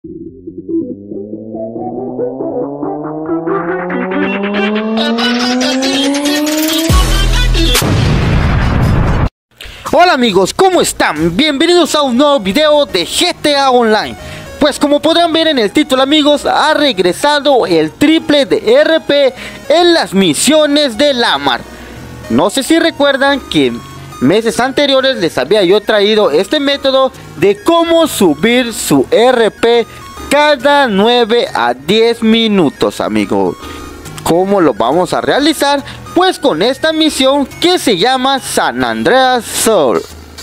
Hola amigos, ¿cómo están? Bienvenidos a un nuevo video de GTA Online. Pues como podrán ver en el título amigos, ha regresado el triple de RP en las misiones de Lamar. No sé si recuerdan que meses anteriores les había yo traído este método de cómo subir su RP cada 9 a 10 minutos amigos. ¿Cómo lo vamos a realizar? Pues con esta misión que se llama San Andreas Sol.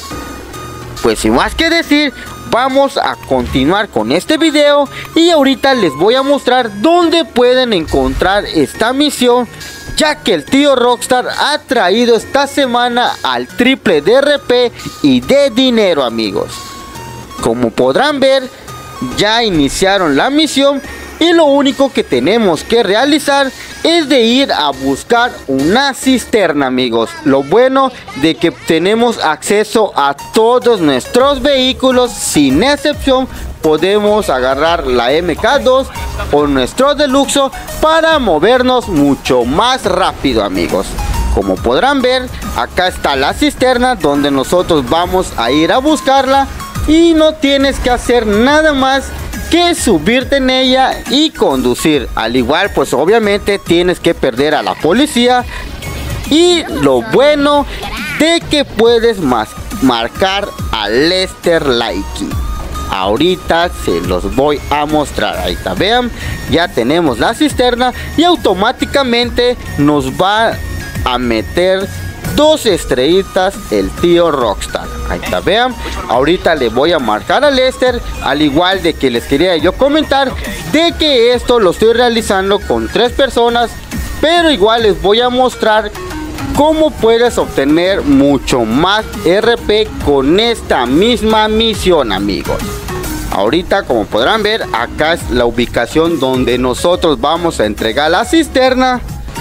Pues sin más que decir, vamos a continuar con este video y ahorita les voy a mostrar dónde pueden encontrar esta misión, ya que el tío Rockstar ha traído esta semana al triple de RP y de dinero amigos. Como podrán ver, ya iniciaron la misión y lo único que tenemos que realizar es de ir a buscar una cisterna amigos. Lo bueno de que tenemos acceso a todos nuestros vehículos sin excepción. Podemos agarrar la MK2 o nuestro Deluxo para movernos mucho más rápido amigos. Como podrán ver, acá está la cisterna donde nosotros vamos a ir a buscarla. Y no tienes que hacer nada más que subirte en ella y conducir. Al igual pues obviamente tienes que perder a la policía. Y lo bueno de que puedes marcar a Lester Likey. Ahorita se los voy a mostrar. Ahí está, vean, ya tenemos la cisterna y automáticamente nos va a meter 2 estrellitas el tío Rockstar. Ahí está, vean, ahorita le voy a marcar a Lester. Al igual de que les quería yo comentar de que esto lo estoy realizando con 3 personas, pero igual les voy a mostrar cómo puedes obtener mucho más RP con esta misma misión amigos. Ahorita como podrán ver, acá es la ubicación donde nosotros vamos a entregar la cisterna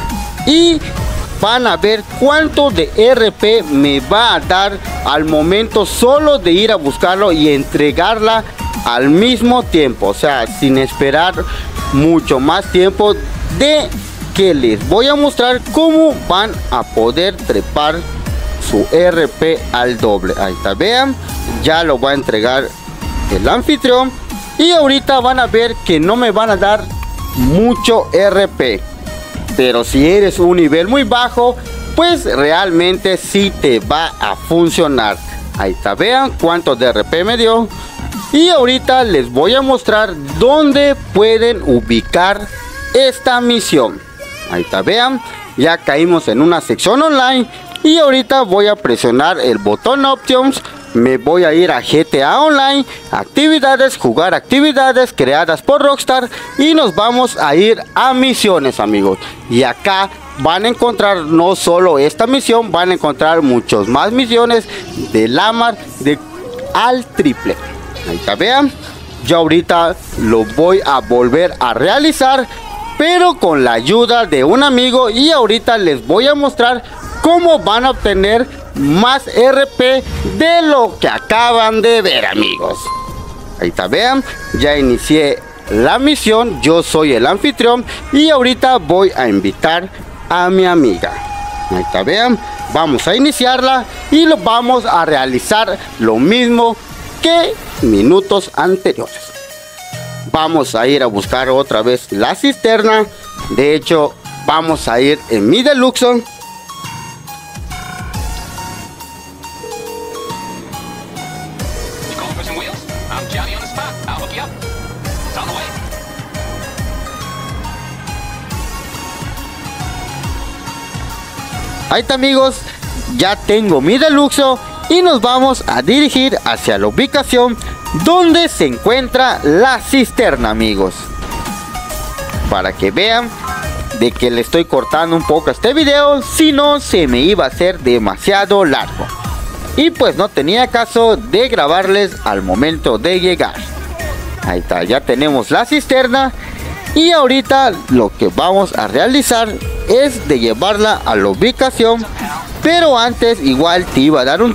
y van a ver cuánto de RP me va a dar al momento solo de ir a buscarlo y entregarla al mismo tiempo. O sea, sin esperar mucho más tiempo, de que les voy a mostrar cómo van a poder trepar su RP al doble. Ahí está, vean, ya lo va a entregar el anfitrión. Y ahorita van a ver que no me van a dar mucho RP. Pero si eres un nivel muy bajo, pues realmente sí te va a funcionar. Ahí está, vean cuánto de RP me dio. Y ahorita les voy a mostrar dónde pueden ubicar esta misión. Ahí está, vean, ya caímos en una sección online. Y ahorita voy a presionar el botón Options. Me voy a ir a GTA Online, actividades, jugar actividades creadas por Rockstar y nos vamos a ir a misiones amigos. Y acá van a encontrar no solo esta misión, van a encontrar muchas más misiones de Lamar al triple. Ahí está, vean, yo ahorita lo voy a volver a realizar, pero con la ayuda de un amigo. Y ahorita les voy a mostrar cómo van a obtener más RP de lo que acaban de ver amigos. Ahí está, vean, ya inicié la misión, yo soy el anfitrión y ahorita voy a invitar a mi amiga. Ahí está, vean, vamos a iniciarla y lo vamos a realizar lo mismo que minutos anteriores. Vamos a ir a buscar otra vez la cisterna. De hecho, vamos a ir en mi Deluxo. Ahí está amigos, ya tengo mi Deluxo y nos vamos a dirigir hacia la ubicación donde se encuentra la cisterna amigos. Para que vean de que le estoy cortando un poco este video, si no se me iba a hacer demasiado largo. Y pues no tenía caso de grabarles al momento de llegar. Ahí está, ya tenemos la cisterna. Y ahorita lo que vamos a realizar es de llevarla a la ubicación. Pero antes igual te iba a dar un tip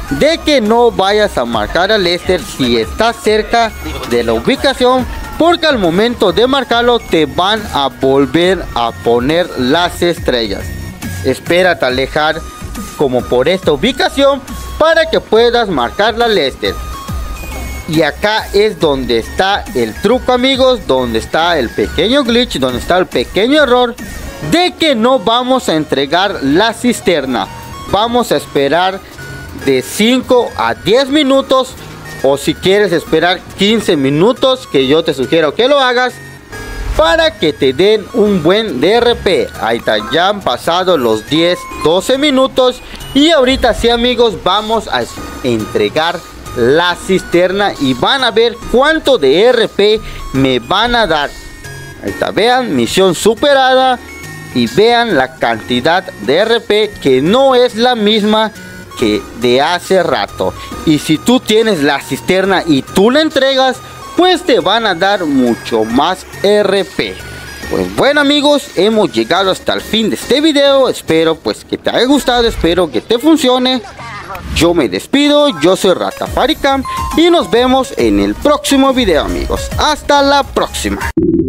de que no vayas a marcar a Lester si estás cerca de la ubicación, porque al momento de marcarlo te van a volver a poner las estrellas. Espérate alejar como por esta ubicación para que puedas marcar la Lester. Y acá es donde está el truco, amigos, donde está el pequeño glitch, donde está el pequeño error de que no vamos a entregar la cisterna. Vamos a esperar de 5 a 10 minutos, o si quieres esperar 15 minutos, que yo te sugiero que lo hagas, para que te den un buen DRP. Ahí está, ya han pasado los 10-12 minutos y ahorita sí, amigos, vamos a entregar la cisterna y van a ver cuánto DRP me van a dar. Ahí está, vean, misión superada y vean la cantidad de DRP, que no es la misma que de hace rato. Y si tú tienes la cisterna y tú la entregas, pues te van a dar mucho más RP. Pues bueno, amigos, hemos llegado hasta el fin de este video. Espero pues que te haya gustado, espero que te funcione. Yo me despido, yo soy Ratafaricam y nos vemos en el próximo video, amigos. Hasta la próxima.